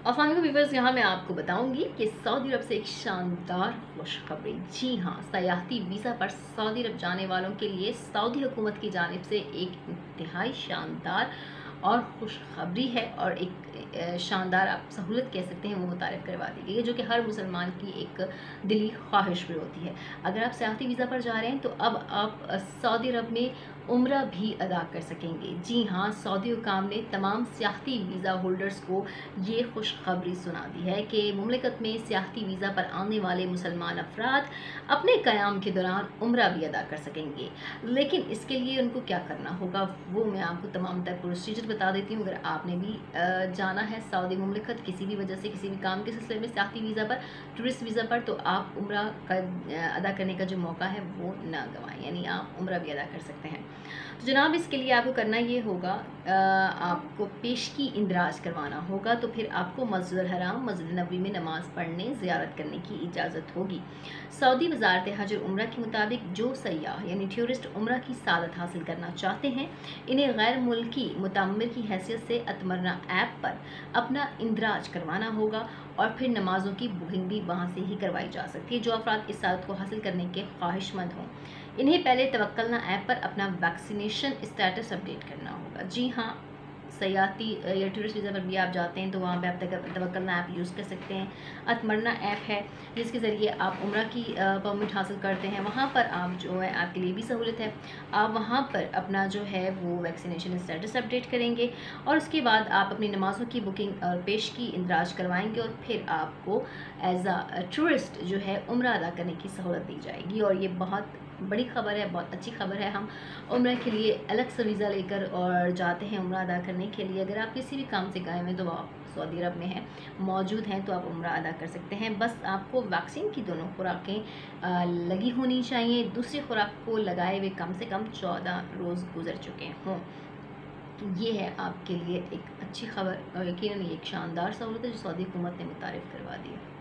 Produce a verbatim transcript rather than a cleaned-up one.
अस्सलाम वालेकुम व्यूअर्स, यहाँ मैं आपको बताऊंगी कि सऊदी अरब से एक शानदार खुशखबरी। जी हाँ, सयाहती वीज़ा पर सऊदी अरब जाने वालों के लिए सऊदी हुकूमत की जानिब से एक इंतहाई शानदार और खुशखबरी है और एक शानदार आप सहूलत कह सकते हैं, वो मुतारिफ करवा दी गई है, जो कि हर मुसलमान की एक दिली ख्वाहिश भी होती है। अगर आप सयाहती वीज़ा पर जा रहे हैं तो अब आप सऊदी अरब में उम्रा भी अदा कर सकेंगे। जी हाँ, सऊदी हुकाम ने तमाम सियाहती वीज़ा होल्डर्स को ये खुशखबरी सुना दी है कि मुमलिकत में सियाहती वीज़ा पर आने वाले मुसलमान अफराद अपने क़याम के दौरान उम्रा भी अदा कर सकेंगे। लेकिन इसके लिए उनको क्या करना होगा, वो मैं आपको तमाम तर प्रोसीजर बता देती हूँ। अगर आपने भी जाना है सऊदी मुमलिकत किसी भी वजह से, किसी भी काम के सिलसिले में सियाहती वीज़ा पर, टूरिस्ट वीज़ा पर, तो आप उम्रा का अदा करने का जो मौका है वो ना गंवाएं, यानी आप उम्रा भी अदा कर सकते हैं। तो जनाब, इसके लिए आपको करना ये होगा, आपको पेशगी इंदराज करवाना होगा। तो फिर आपको मस्जिद हराम, मस्जिद नबवी में नमाज़ पढ़ने, ज़ियारत करने की इजाज़त होगी। सऊदी वज़ारत हज और उम्रा के मुताबिक जो सयाह यानी टूरिस्ट उम्रा की सादत हासिल करना चाहते हैं, इन्हें गैर मुल्की मुतम्मिर की हैसियत से अतमरना ऐप पर अपना इंदराज करवाना होगा और फिर नमाज़ों की बुकिंग भी वहाँ से ही करवाई जा सकती है। जो अफराद इस सादत को हासिल करने के ख्वाहिशमंद हों, इन्हें पहले तवक्कलना ऐप पर अपना वैक्सीनेशन स्टेटस अपडेट करना होगा। जी हाँ, सयाहती या टूरिस्ट वीज़ा पर भी आप जाते हैं तो वहाँ पे आप तक तवक्कलना ऐप यूज़ कर सकते हैं। अतमरना ऐप है जिसके ज़रिए आप उम्रा की परमिट हासिल करते हैं। वहाँ पर आप जो है, आपके लिए भी सहूलत है, आप वहाँ पर अपना जो है वो वैक्सीनेशन स्टेटस अपडेट करेंगे और उसके बाद आप अपनी नमाज़ों की बुकिंग और पेशगी इंदराज करवाएंगे और फिर आपको एज आ टूरिस्ट जो है उम्रा अदा करने की सहूलत दी जाएगी। और ये बहुत बड़ी खबर है, बहुत अच्छी खबर है। हम उम्रा के लिए अलग से वीज़ा लेकर और जाते हैं उम्रा अदा करने के लिए। अगर आप किसी भी काम से गए हैं तो आप सऊदी अरब में हैं, मौजूद हैं, तो आप उम्रा अदा कर सकते हैं। बस आपको वैक्सीन की दोनों खुराकें लगी होनी चाहिए। दूसरी खुराक को लगाए हुए कम से कम चौदह रोज़ गुजर चुके हों। तो ये है आपके लिए एक अच्छी खबर और यकीनन ये एक शानदार सहूलत है जो सऊदी हुकूमत ने मुतारिफ करवा दी है।